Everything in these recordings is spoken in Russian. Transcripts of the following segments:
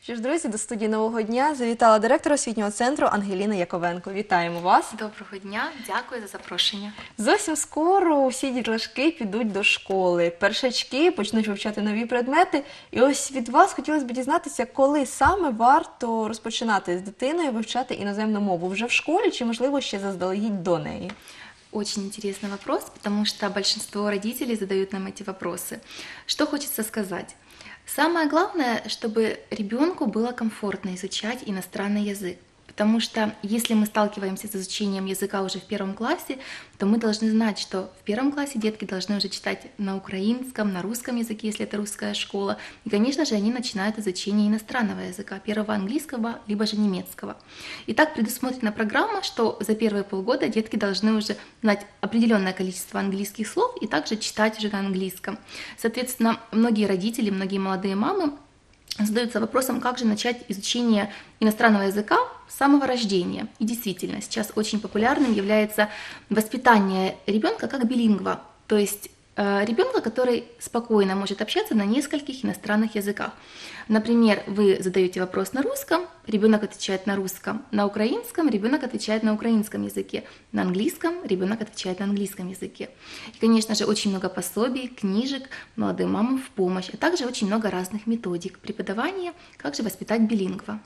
Що ж, друзі, до студії «Нового дня» завітала директор освітнього центру Ангеліна Яковенко. Вітаємо вас. Доброго дня, дякую за запрошення. Зовсім скоро всі дітлашки підуть до школи. Першачки почнуть вивчати нові предмети. І ось від вас хотілося б дізнатися, коли саме варто розпочинати з дитиною вивчати іноземну мову? Вже в школі чи, можливо, ще заздалегідь до неї? Очень интересный вопрос, потому что большинство родителей задают нам эти вопросы. Что хочется сказать? Самое главное, чтобы ребенку было комфортно изучать иностранный язык. Потому что если мы сталкиваемся с изучением языка уже в первом классе, то мы должны знать, что в первом классе детки должны уже читать на украинском, на русском языке, если это русская школа. И, конечно же, они начинают изучение иностранного языка, первого английского, либо же немецкого. И так предусмотрена программа, что за первые полгода детки должны уже знать определенное количество английских слов и также читать уже на английском. Соответственно, многие родители, многие молодые мамы задаются вопросом, как же начать изучение иностранного языка с самого рождения. И действительно, сейчас очень популярным является воспитание ребенка как билингва, то есть ребенка, который спокойно может общаться на нескольких иностранных языках. Например, вы задаете вопрос на русском, ребенок отвечает на русском, на украинском ребенок отвечает на украинском языке, на английском ребенок отвечает на английском языке. И, конечно же, очень много пособий, книжек молодым мамам в помощь, а также очень много разных методик преподавания, как же воспитать билингва.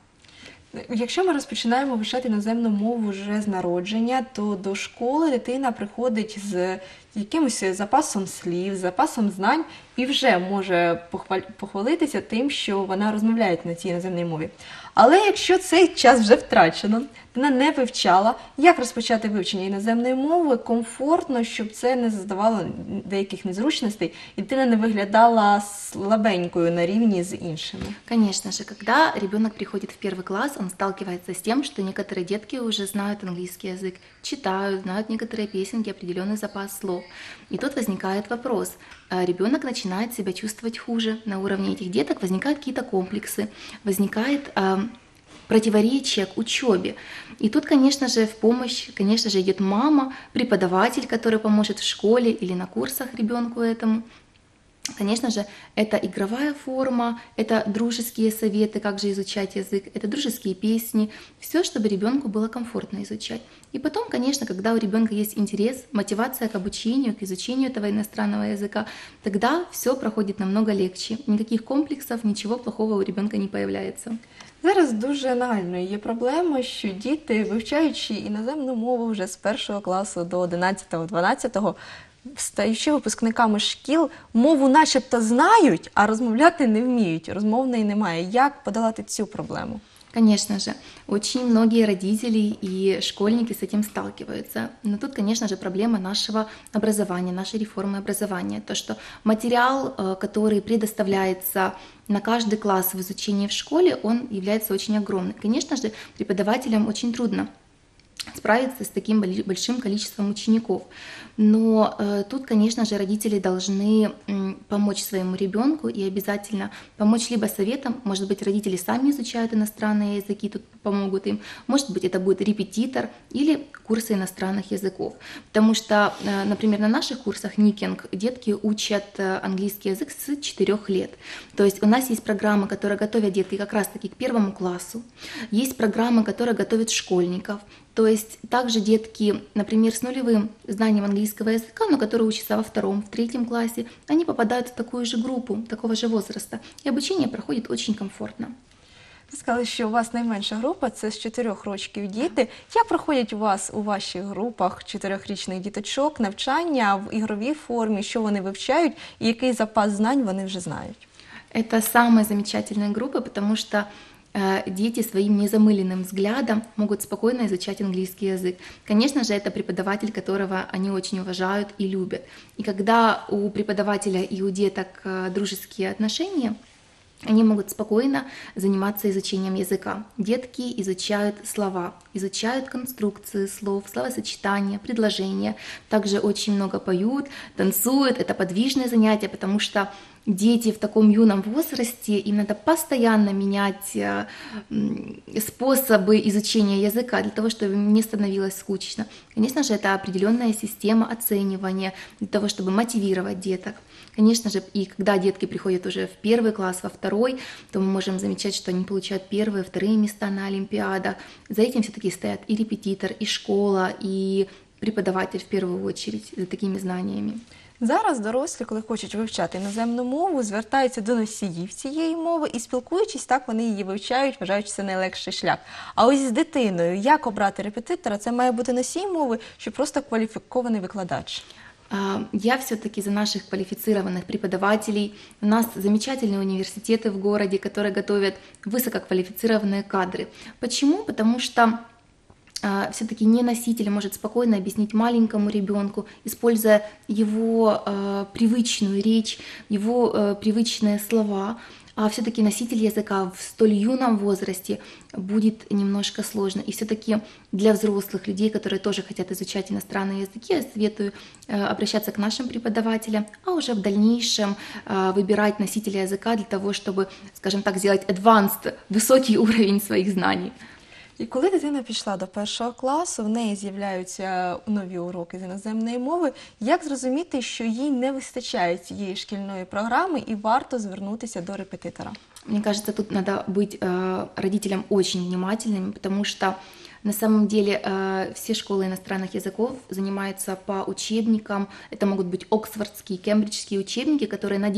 Якщо ми розпочинаємо вивчати іноземну мову вже з народження, то до школи дитина приходить з якимось запасом слів, запасом знань і вже може похвалитися тим, що вона розмовляє на цій іноземній мові. Але якщо цей час вже втрачено, дитина не вивчала, як розпочати вивчення іноземної мови комфортно, щоб це не задавало деяких незручностей і дитина не виглядала слабенькою на рівні з іншими? Конечно же, когда ребенок приходит в первый класс, он сталкивается с тем, что некоторые детки уже знают английский язык, читают, знают некоторые песенки, определенный запас слов. И тут возникает вопрос. Ребенок начинает себя чувствовать хуже. На уровне этих деток возникают какие-то комплексы, возникает противоречие к учебе. И тут, конечно же, в помощь, конечно же, идет мама, преподаватель, который поможет в школе или на курсах ребенку этому. Конечно же, это игровая форма, это дружеские советы, как же изучать язык, это дружеские песни, все, чтобы ребенку было комфортно изучать. И потом, конечно, когда у ребенка есть интерес, мотивация к обучению, к изучению этого иностранного языка, тогда все проходит намного легче. Никаких комплексов, ничего плохого у ребенка не появляется. Зараз дуже нагальною є проблема, що діти, вивчаючи іноземну мову вже з 1 класу до 11-12, стаючи випускниками шкіл, мову начебто знають, а розмовляти не вміють, розмовної немає. Як подолати цю проблему? Конечно же, очень многие родители и школьники с этим сталкиваются. Но тут, конечно же, проблема нашего образования, нашей реформы образования. То, что материал, который предоставляется на каждый класс в изучении в школе, он является очень огромным. Конечно же, преподавателям очень трудно справиться с таким большим количеством учеников. Но тут, конечно же, родители должны помочь своему ребенку и обязательно помочь либо советом, может быть, родители сами изучают иностранные языки, тут помогут им, может быть, это будет репетитор или курсы иностранных языков. Потому что, например, на наших курсах Никинг детки учат английский язык с 4 лет. То есть у нас есть программы, которые готовят детки как раз-таки к 1 классу, есть программы, которые готовят школьников. То есть также детки, например, с нулевым знанием английского языка, но которые учатся во 2-м, в 3-м классе, они попадают в такую же группу, такого же возраста, и обучение проходит очень комфортно. Ви сказали, що у вас найменша група – це з 4 років діти. Як проходять у вас у ваших групах 4-річних діточок навчання в ігровій формі, що вони вивчають і який запас знань вони вже знають? Это самая замечательная группа, потому что дети своим незамыленным взглядом могут спокойно изучать английский язык. Конечно же, это преподаватель, которого они очень уважают и любят. И когда у преподавателя и у деток дружеские отношения, они могут спокойно заниматься изучением языка. Детки изучают слова, изучают конструкции слов, словосочетания, предложения. Также очень много поют, танцуют. Это подвижные занятия, потому что дети в таком юном возрасте, им надо постоянно менять способы изучения языка для того, чтобы им не становилось скучно. Конечно же, это определенная система оценивания для того, чтобы мотивировать деток. Конечно же, и когда детки приходят уже в первый класс, во второй, то мы можем замечать, что они получают первые, вторые места на олимпиадах. За этим все-таки стоят и репетитор, и школа, и преподаватель в первую очередь за такими знаниями. Зараз дорослі, коли хочуть вивчати іноземну мову, звертаються до носіїв цієї мови і, спілкуючись, так вони її вивчають, вважаючи це найлегший шлях. А ось з дитиною, як обрати репетитора? Це має бути носій мови чи просто кваліфікований викладач? Я все-таки за наших квалифицированных преподавателей. У нас замечательные университеты в городе, которые готовят высококвалифицированные кадры. Почему? Потому что все-таки не носитель может спокойно объяснить маленькому ребенку, используя его привычную речь, его привычные слова. А все-таки носитель языка в столь юном возрасте будет немножко сложно. И все-таки для взрослых людей, которые тоже хотят изучать иностранные языки, я советую обращаться к нашим преподавателям, а уже в дальнейшем выбирать носителя языка для того, чтобы, скажем так, сделать advanced, высокий уровень своих знаний. І коли дитина пішла до першого класу, в неї з'являються нові уроки з іноземної мови, як зрозуміти, що їй не вистачає цієї шкільної програми і варто звернутися до репетитора? Мне кажется, тут надо быть родителям очень внимательными, потому что на самом деле все школы иностранных языков занимаются по учебникам. Это могут быть оксфордские, кембриджские учебники, которые на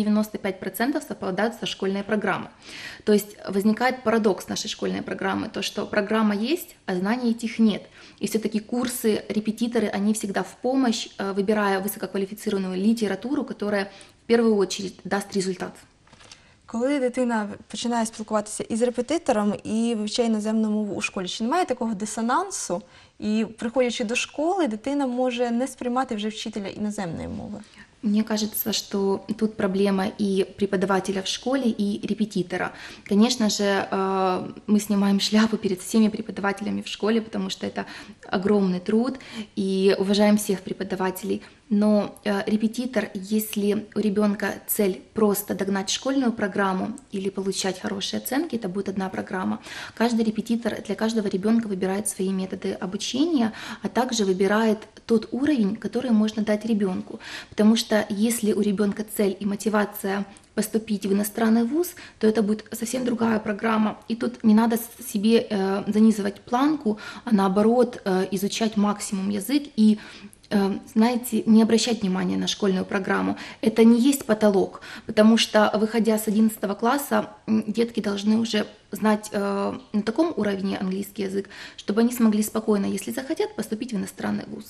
95% совпадают со школьной программой. То есть возникает парадокс нашей школьной программы, то что программа есть, а знаний этих нет. И все-таки курсы, репетиторы, они всегда в помощь, выбирая высококвалифицированную литературу, которая в первую очередь даст результат. Коли дитина починає спілкуватися із репетитором і вивчає іноземну мову у школі, чи немає такого дисонансу? І приходячи до школи, дитина може не сприймати вже вчителя іноземної мови? Мне кажется, что тут проблема и преподавателя в школе, и репетитора. Конечно же, мы снимаем шляпу перед всеми преподавателями в школе, потому что это огромный труд, и уважаем всех преподавателей. Но репетитор, если у ребенка цель просто догнать школьную программу или получать хорошие оценки, это будет одна программа. Каждый репетитор для каждого ребенка выбирает свои методы обучения, а также выбирает тот уровень, который можно дать ребенку. Потому что если у ребенка цель и мотивация поступить в иностранный вуз, то это будет совсем другая программа. И тут не надо себе занизывать планку, а наоборот изучать максимум язык и, знаете, не обращать внимания на школьную программу. Это не есть потолок, потому что, выходя с 11 класса, детки должны уже знать на таком уровне английский язык, чтобы они смогли спокойно, если захотят, поступить в иностранный вуз.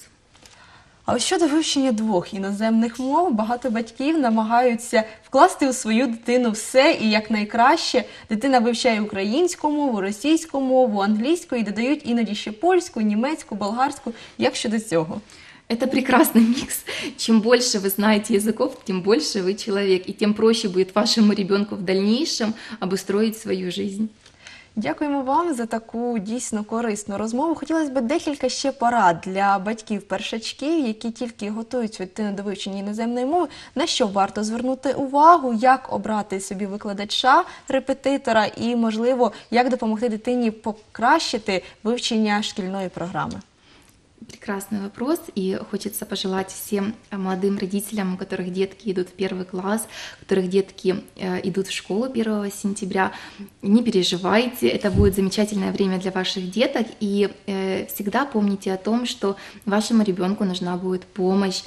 А ось щодо вивчення двох іноземних мов, багато батьків намагаються вкласти у свою дитину все і якнайкраще. Дитина вивчає українську мову, російську мову, англійську і додають іноді ще польську, німецьку, болгарську. Як щодо цього? Это прекрасный микс. Чем больше вы знаете языков, тем больше вы человек, и тем проще будет вашему ребенку в дальнейшем обустроить свою жизнь. Дякуємо вам за таку дійсно корисну розмову. Хотілося б декілька ще порад для батьків-першачків, які тільки готують свою дитину до вивчення іноземної мови. На що варто звернути увагу, як обрати собі викладача, репетитора і, можливо, як допомогти дитині покращити вивчення шкільної програми. Прекрасный вопрос, и хочется пожелать всем молодым родителям, у которых детки идут в первый класс, у которых детки идут в школу 1 сентября, не переживайте, это будет замечательное время для ваших деток, и всегда помните о том, что вашему ребенку нужна будет помощь,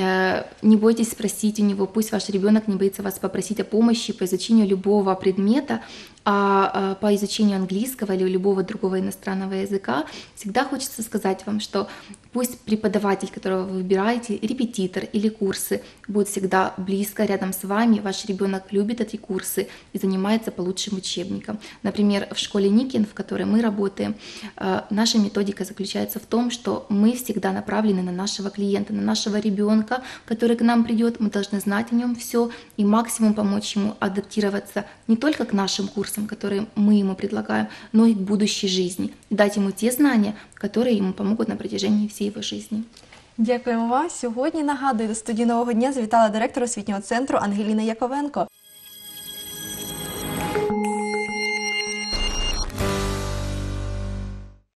не бойтесь спросить у него, пусть ваш ребенок не боится вас попросить о помощи по изучению любого предмета, а по изучению английского или любого другого иностранного языка, всегда хочется сказать вам, что пусть преподаватель, которого вы выбираете, репетитор или курсы, будет всегда близко рядом с вами, ваш ребенок любит эти курсы и занимается по лучшим учебникам. Например, в школе Никин, в которой мы работаем, наша методика заключается в том, что мы всегда направлены на нашего клиента, на нашего ребенка, который к нам придет, мы должны знать о нем все и максимум помочь ему адаптироваться не только к нашим курсам, которые мы ему предлагаем, но и к будущей жизни, дать ему те знания, которые ему помогут на протяжении всей его жизни. Дякуємо вам. Сьогодні, нагадую, до студії «Нового дня» завітала директор освітнього центру Ангеліна Яковенко.